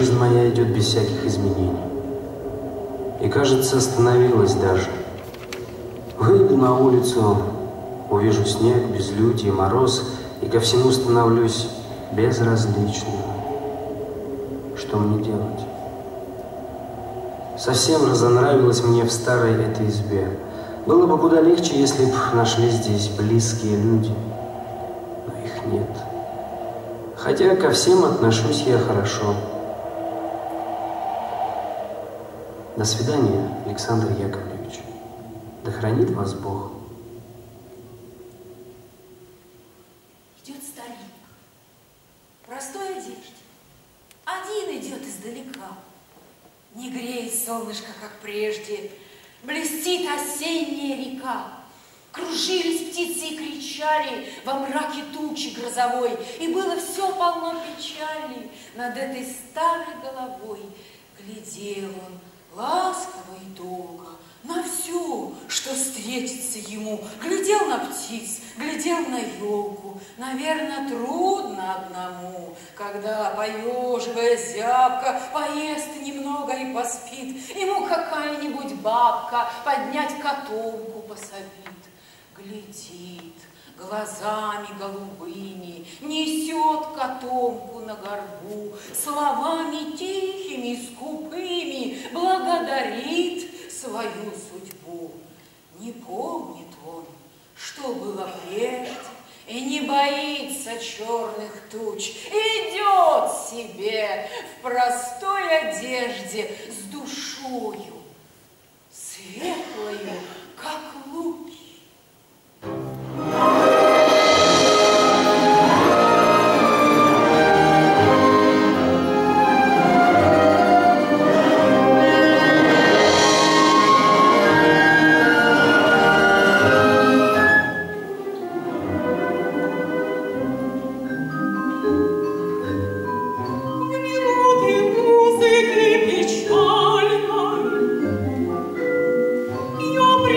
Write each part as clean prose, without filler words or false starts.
жизнь моя идет без всяких изменений. И, кажется, остановилась даже. Выйду на улицу, увижу снег, безлюдье, мороз, и ко всему становлюсь безразличным. Что мне делать? Совсем разонравилось мне в старой этой избе. Было бы куда легче, если б нашли здесь близкие люди. Но их нет. Хотя ко всем отношусь я хорошо. До свидания, Александр Яковлевич. Да хранит вас Бог. Идет старик, в простой одежде. Один идет издалека. Не греет солнышко, как прежде. Блестит осенняя река. Кружились птицы и кричали во мраке тучи грозовой. И было все полно печали над этой старой головой. Глядел он ласково и долго на все, что встретится ему. Глядел на птиц, глядел на елку. Наверное, трудно одному, когда, поеживая зябко, поест немного и поспит. Ему какая-нибудь бабка поднять котомку пособит. Глядит глазами голубыми, несет котомку на горбу, словами тихими, скупыми благодарит свою судьбу. Не помнит он, что было прежде, и не боится черных туч. Идет себе в простой одежде с душою, светлою, как луч. Я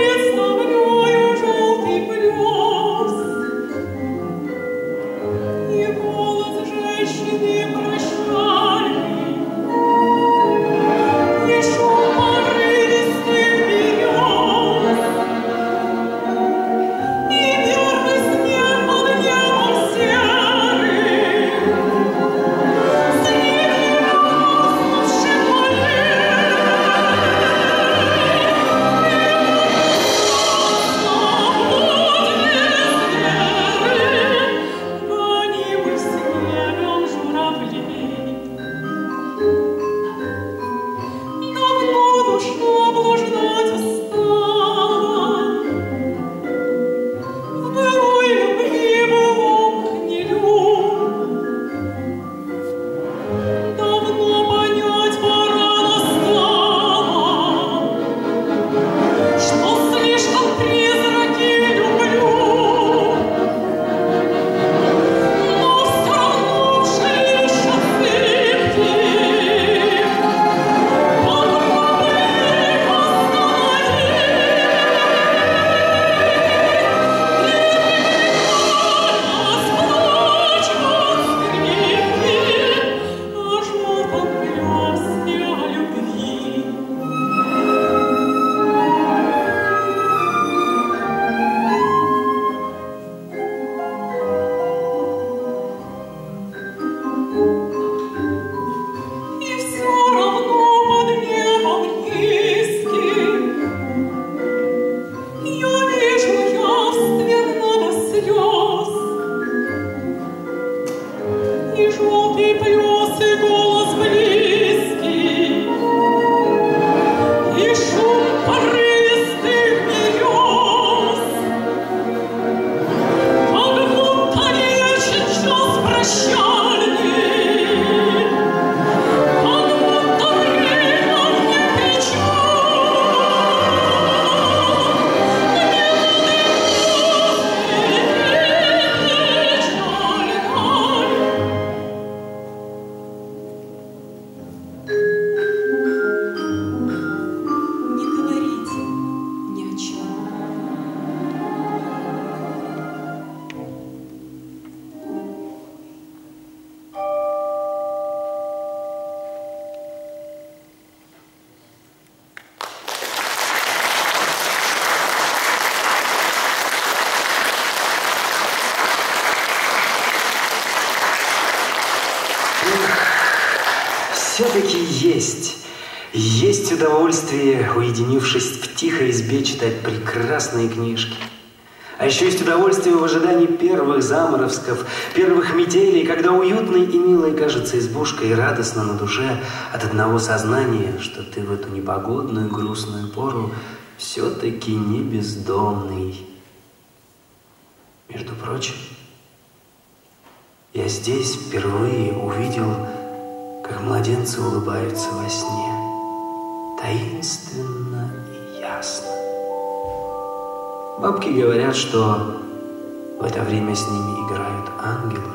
Есть удовольствие, уединившись в тихой избе, читать прекрасные книжки. А еще есть удовольствие в ожидании первых заморозков, первых метелей, когда уютной и милой кажется избушка и радостно на душе от одного сознания, что ты в эту непогодную грустную пору все-таки не бездомный. Между прочим, я здесь впервые увидел, как младенцы улыбаются во сне, таинственно и ясно. Бабки говорят, что в это время с ними играют ангелы.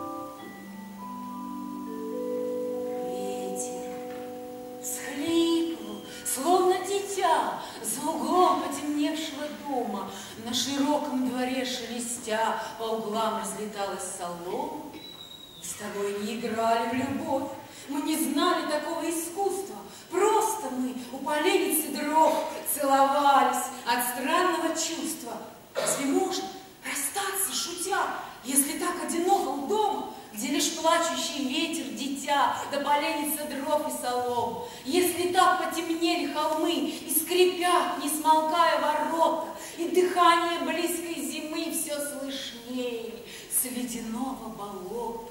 Ветер всхлипнул, словно дитя, за углом потемневшего дома. На широком дворе шелестя по углам разлеталась солома. Мы с тобой не играли в любовь, мы не знали такого искусства. Просто мы у поленницы дров целовались от странного чувства. Разве можно расстаться, шутя, если так одиноко у дома, где лишь плачущий ветер, дитя, да поленница дров и солом? Если так потемнели холмы и скрипят, не смолкая ворота, и дыхание близкой зимы все слышнее с ледяного болота.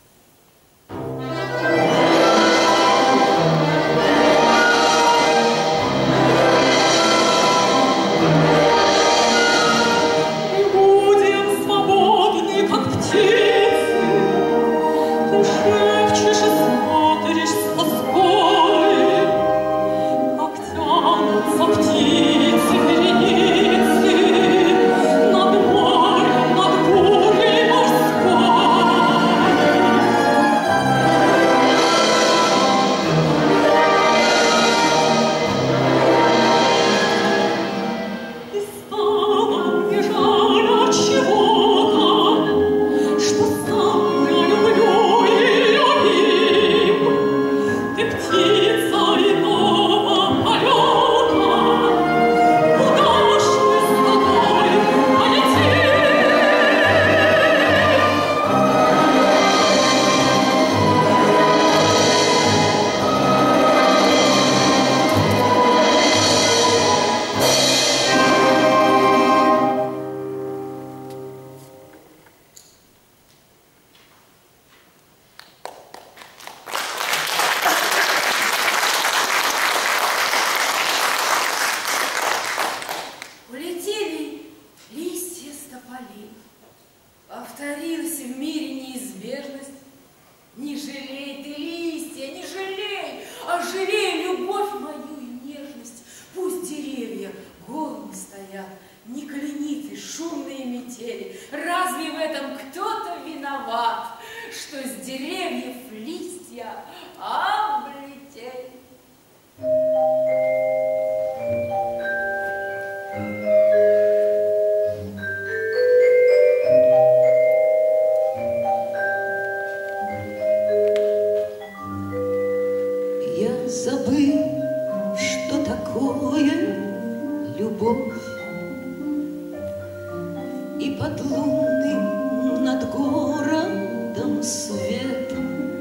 Повторилась в мире неизбежность. Не жалей ты листья, не жалей, а жалей любовь мою и нежность. Пусть деревья голыми стоят, не кляни ты шумные метели. Разве в этом кто-то виноват, что с деревьев листья облетели? Я забыл, что такое любовь, и под лунным над городом свет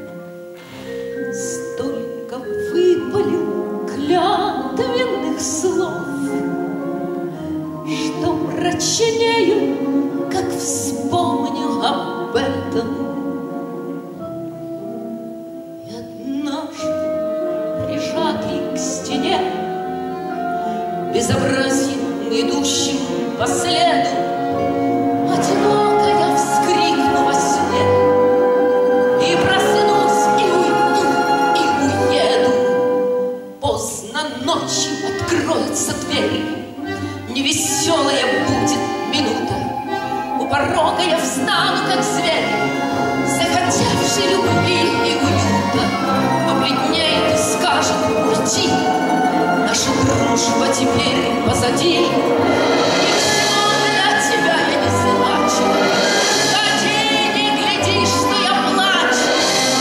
столько выпалил клятвенных слов, что мрачнею, как вспомню об этом. К стене, безобразием идущим по следу, одиноко я вскрикну во сне и проснусь, и уйду, и уеду. Поздно ночью откроется дверь, невеселая будет минута. У порога я встану, как зверь, захотевший любви и уюта. Побледнеет и скажет: уйди, наша дружба теперь позади. Ничего для тебя я не значу, уходи, не гляди, что я плачу.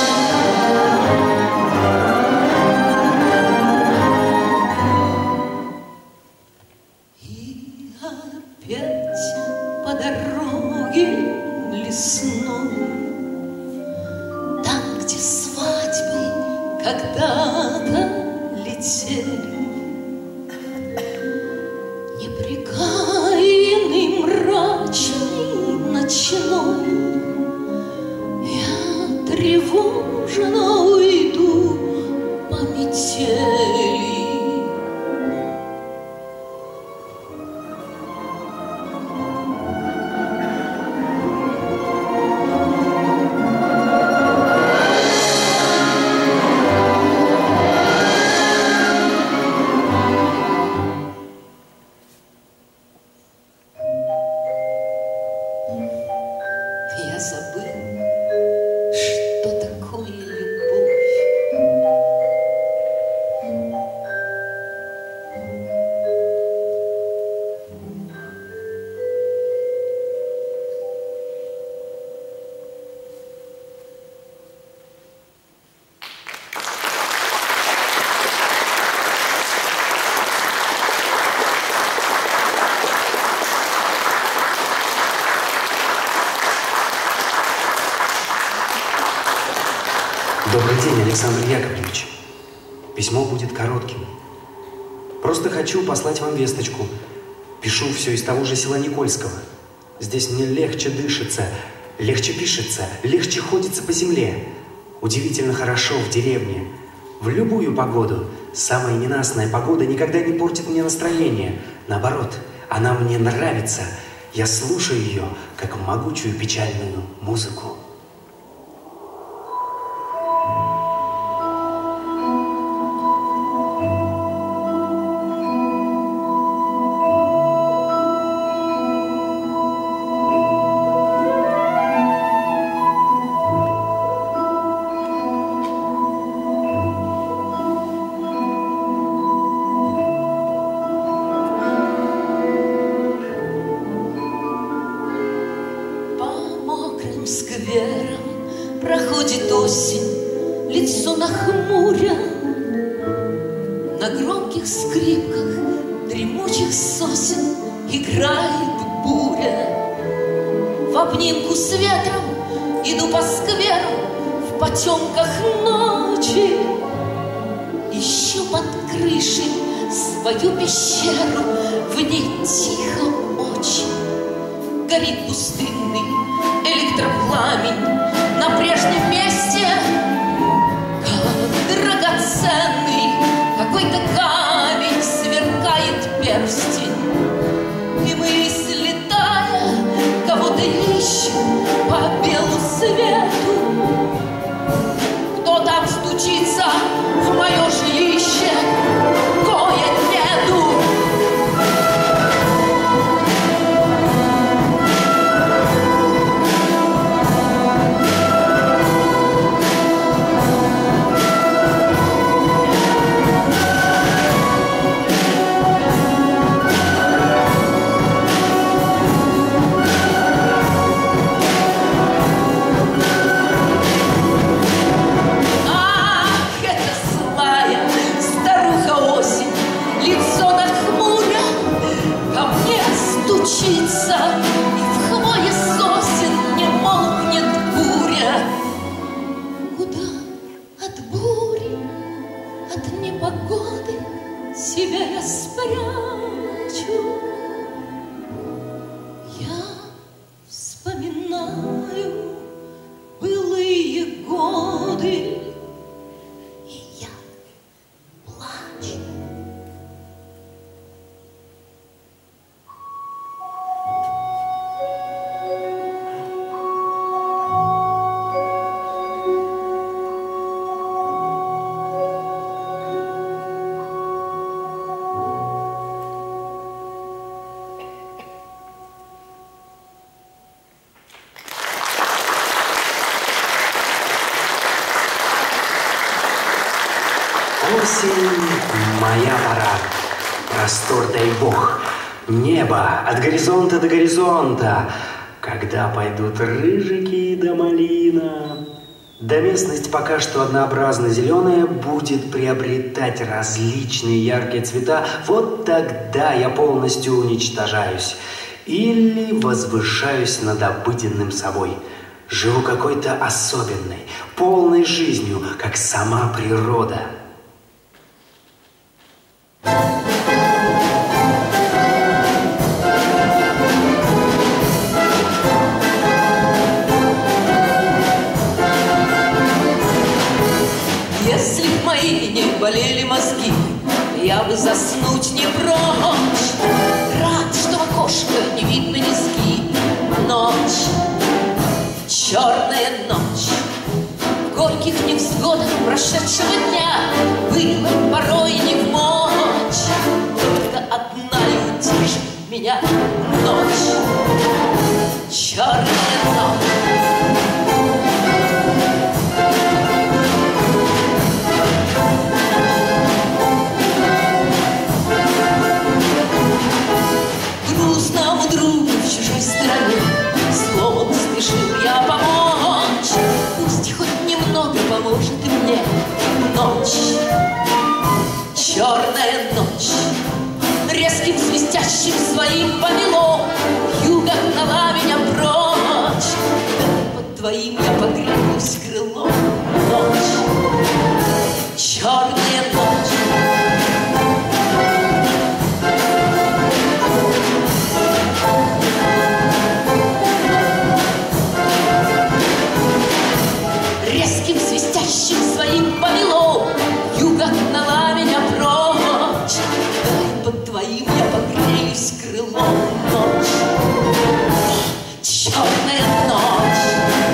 И опять по дороге лесной, там, где свадьбы когда-то Непрекаянный, мрачный, ночной, я тревожно уйду по метели. Я забыл, что такое любовь. Добрый день, Александр Яковлевич. Письмо будет коротким. Просто хочу послать вам весточку. Пишу все из того же села Никольского. Здесь мне легче дышится, легче пишется, легче ходится по земле. Удивительно хорошо в деревне. В любую погоду. Самая ненастная погода никогда не портит мне настроение. Наоборот, она мне нравится. Я слушаю ее, как могучую печальную музыку. Сквером проходит осень, лицо нахмуря. На громких скрипках дремучих сосен играет буря. В обнимку с ветром иду по скверу в потемках ночи. Ищу под крышей свою пещеру, в ней тихо очень. Горит пустынный электропламень на прежнем месте, как драгоценный какой-то камень сверкает перстень. И мы, слетая, кого-то ищем по белу свету. Кто там стучится в мое жилище? Коя нету. И в хвое сосен не молкнет буря. Куда от бури, от непогоды себя я спрячу? Я вспоминаю былые годы, и я плачу. Осень – моя пора, простор дай Бог, небо от горизонта до горизонта. Когда пойдут рыжики да малина, да местность пока что однообразно зеленая будет приобретать различные яркие цвета, вот тогда я полностью уничтожаюсь или возвышаюсь над обыденным собой. Живу какой-то особенной, полной жизнью, как сама природа. бы заснуть не прочь. Рад, что в окошко не видно низги. Ночь, черная ночь, в горьких невзгодах прошедшего дня было порой не в мочь. Только одна и утешит меня ночь, черная ночь. Грустному другу в чужой стране словом спешил я помочь. Пусть хоть немного поможет и мне ночь, черная ночь. Резким свистящим своим повело, юга гнала меня прочь. Под твоим я погреюсь крылом, ночь, черная ночь. Резким свистящим своим повело, юга гнала меня прочь. Дай под твоим я погреюсь крылом, ночь, черная ночь.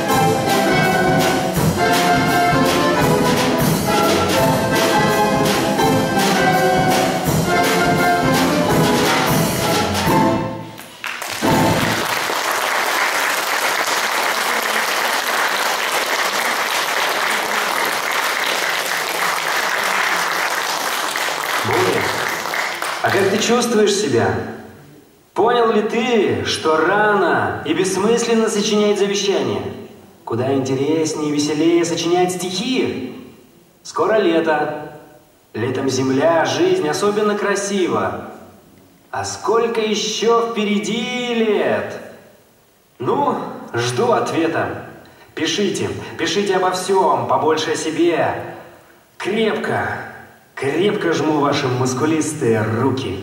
А как ты чувствуешь себя? Понял ли ты, что рано и бессмысленно сочинять завещание? Куда интереснее и веселее сочинять стихи? Скоро лето. Летом земля, жизнь особенно красива. А сколько еще впереди лет? Ну, жду ответа. Пишите, пишите обо всем, побольше о себе. Крепко. Крепко жму ваши мускулистые руки.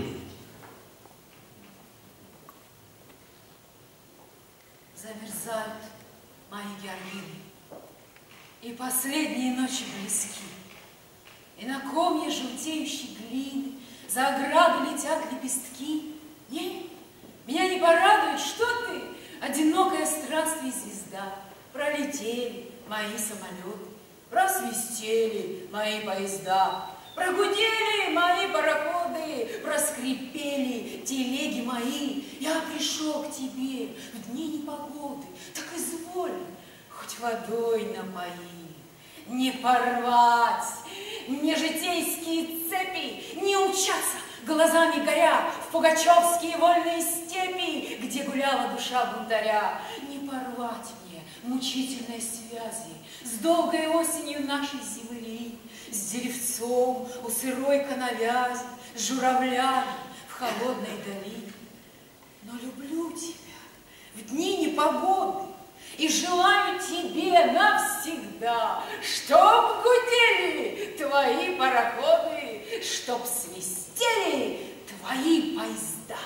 Замерзают мои георгины, и последние ночи близки. И на комья желтеющей глины за ограду летят лепестки. Нет, меня не порадует, что ты, одинокое странствие звезда. Пролетели мои самолеты, просвистели мои поезда. Прогудели мои пароходы, проскрипели телеги мои. Я пришел к тебе в дни непогоды, так изволь, хоть водой напои. Не порвать мне житейские цепи, не умчаться, глазами горя, в пугачевские вольные степи, где гуляла душа бунтаря. Не порвать мне мучительной связи с долгой осенью нашей земли, с деревцом у сырой коновязи, с журавлями в холодной дали. Но люблю тебя в дни непогоды и желаю тебе навсегда, чтоб гудели твои пароходы, чтоб свистели твои поезда.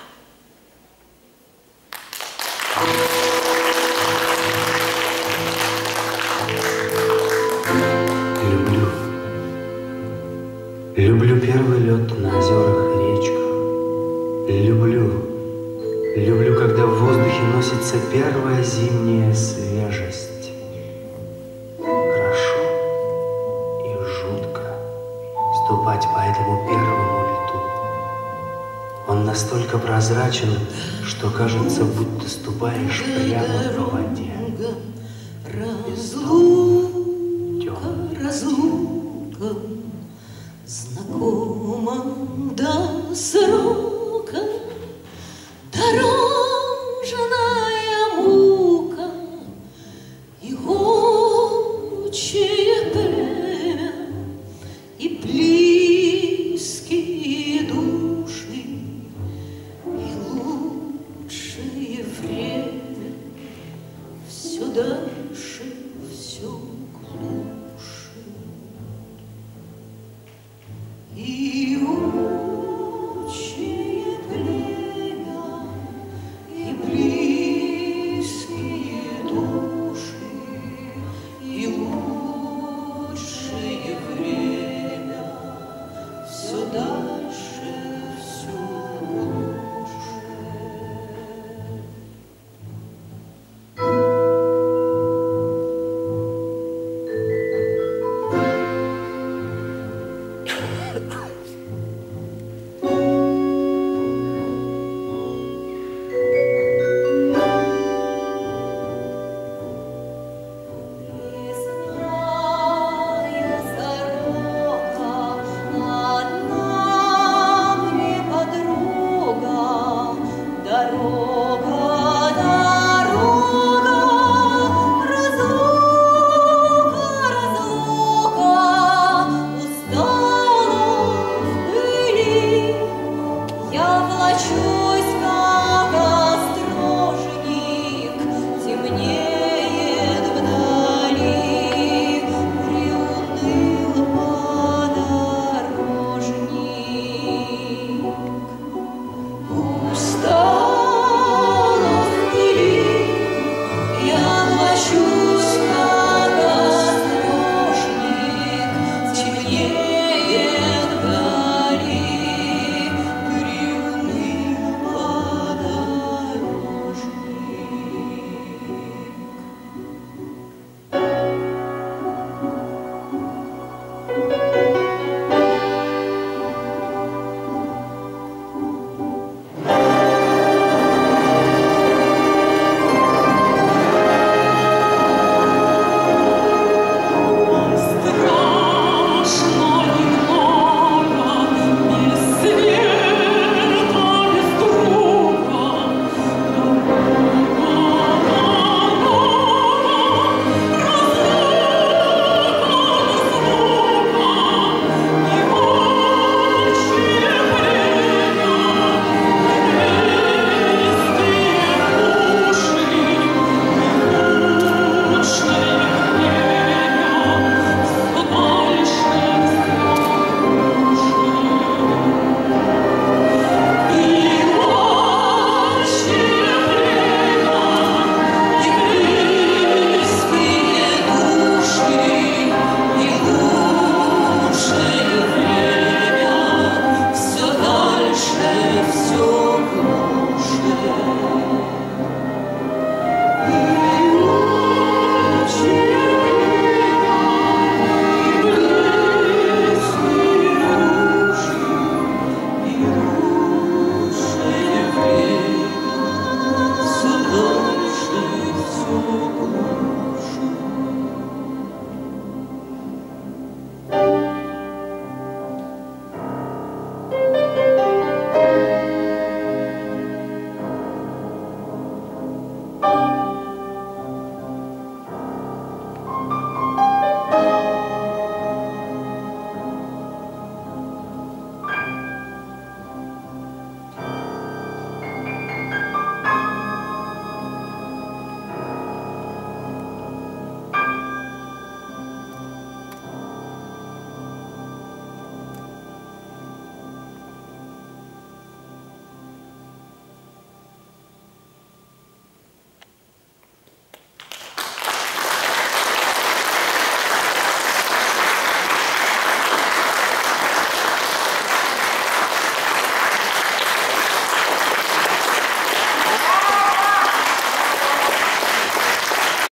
Люблю первый лед на озерах и речках. Люблю, когда в воздухе носится первая зимняя свежесть. Хорошо и жутко ступать по этому первому льду. Он настолько прозрачен, что кажется, будто ступаешь прямо по воде. Разлука знакома до срока.